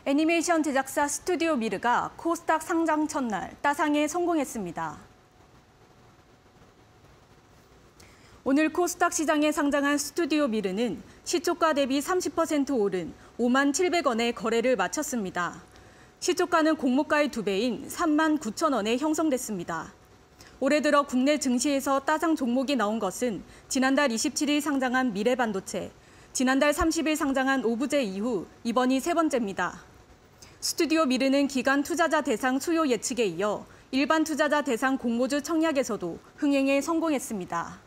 애니메이션 제작사 스튜디오 미르가 코스닥 상장 첫날 따상에 성공했습니다. 오늘 코스닥 시장에 상장한 스튜디오 미르는 시초가 대비 30% 오른 5만 700원에 거래를 마쳤습니다. 시초가는 공모가의 2배인 3만 9천 원에 형성됐습니다. 올해 들어 국내 증시에서 따상 종목이 나온 것은 지난달 27일 상장한 미래반도체, 지난달 30일 상장한 오브제 이후 이번이 세 번째입니다. 스튜디오 미르는 기관 투자자 대상 수요 예측에 이어 일반 투자자 대상 공모주 청약에서도 흥행에 성공했습니다.